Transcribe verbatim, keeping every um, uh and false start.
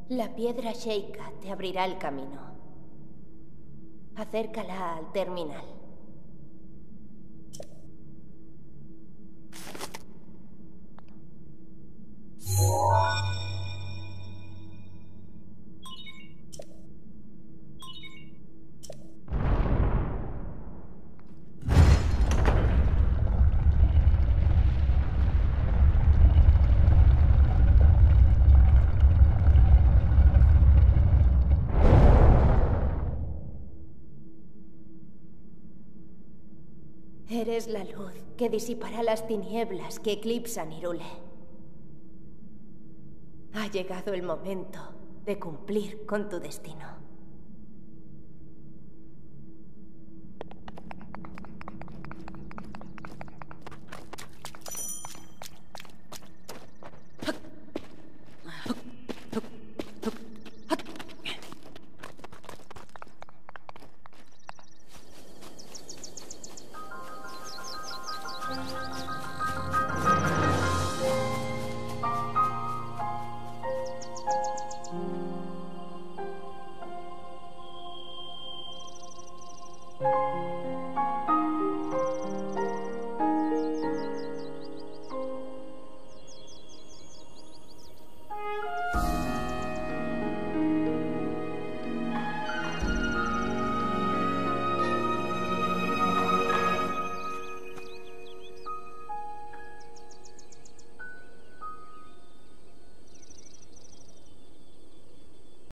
La piedra Sheikah te abrirá el camino. Acércala al terminal. Eres la luz que disipará las tinieblas que eclipsan Hyrule. Ha llegado el momento de cumplir con tu destino.